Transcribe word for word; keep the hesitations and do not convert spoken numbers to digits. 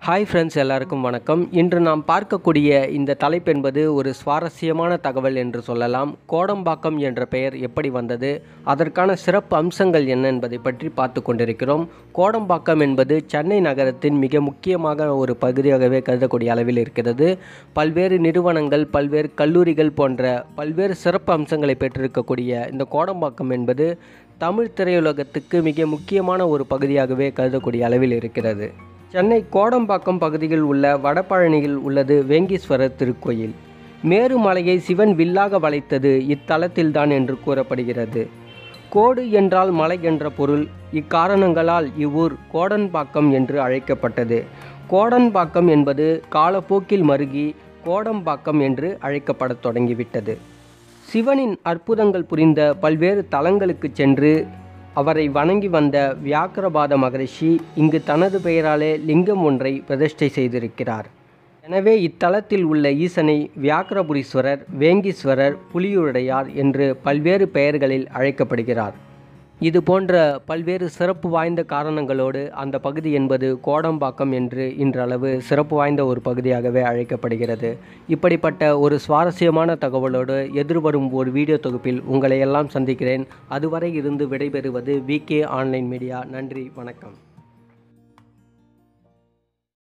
Hi friends, எல்லாருக்கும் வணக்கம். இன்று நாம் பார்க்கக்கூடிய இந்த தலைப்பு என்பது ஒரு சுவாரஸ்யமான தகவல் என்று சொல்லலாம். கோடம்பாக்கம் என்ற பெயர் எப்படி வந்தது, அதற்கான சிறப்பு அம்சங்கள் என்ன என்பதை பற்றி பார்த்து கொண்டிருக்கிறோம். கோடம்பாக்கம் என்பது சென்னை நகரத்தின் மிக முக்கியமாக ஒரு பகுதியாகவே கருதக்கூடிய அளவில் இருக்கிறது. பல்வேறு நிறுவனங்கள், பல்வேறு கல்லூரிகள் போன்ற பல்வேறு சிறப்பு அம்சங்களை பெற்றிருக்கக்கூடிய இந்த கோடம்பாக்கம் என்பது தமிழ் திரையுலகத்துக்கு மிக முக்கியமான ஒரு பகுதியாகவே கருதக்கூடிய அளவில் இருக்கிறது. சென்னை கோடம்பாக்கம் பகுதியில் உள்ள வடபழனியில் உள்ளது வேங்கீஸ்வரர் திருக்கோயில். மேருமலையை சிவன் வில்லாக வளைத்தது இத்தலத்தில்தான் என்று கூறப்படுகிறது. கோடு என்றால் மலை என்ற பொருள். இக்காரணங்களால் இவ்வூர் கோடம்பாக்கம் என்று அழைக்கப்பட்டது. கோடம்பாக்கம் என்பது காலப்போக்கில் மருகி கோடம்பாக்கம் என்று அழைக்கப்படத் தொடங்கிவிட்டது. சிவனின் அற்புதங்கள் புரிந்த பல்வேறு தலங்களுக்கு சென்று அவரை வணங்கி வந்த வியாக்கிரபாத மகரிஷி இங்கு தனது பெயராலே லிங்கம் ஒன்றை பிரதிஷ்டை செய்திருக்கிறார். எனவே இத்தலத்தில் உள்ள ஈசனை வியாக்கிரபுரீஸ்வரர், வேங்கீஸ்வரர், புலியுடையார் என்று பல்வேறு பெயர்களில் அழைக்கப்படுகிறார். இது போன்ற பல்வேறு சிறப்பு வாய்ந்த காரணங்களோடு அந்த பகுதி என்பது கோடம்பாக்கம் என்று இன்றளவு சிறப்பு வாய்ந்த ஒரு பகுதியாகவே அழைக்கப்படுகிறது. இப்படிப்பட்ட ஒரு சுவாரஸ்யமான தகவலோடு எதிர்வரும் ஒரு வீடியோ தொகுப்பில் உங்களை எல்லாம் சந்திக்கிறேன். அதுவரை இருந்து விடைபெறுவது வி கே ஆன்லைன் மீடியா. நன்றி, வணக்கம்.